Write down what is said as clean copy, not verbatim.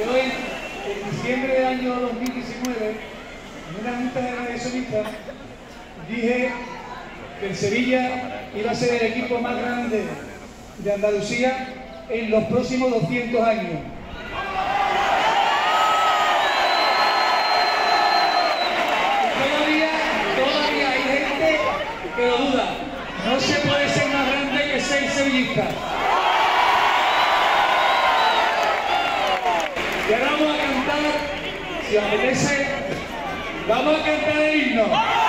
Yo en diciembre del año 2019, en una junta de radiosonistas, dije que el Sevilla iba a ser el equipo más grande de Andalucía en los próximos 200 años. Todavía hay gente que lo duda. No se puede ser más grande que ser sevillista. Y ahora vamos a cantar, si os apetece, vamos a cantar el himno.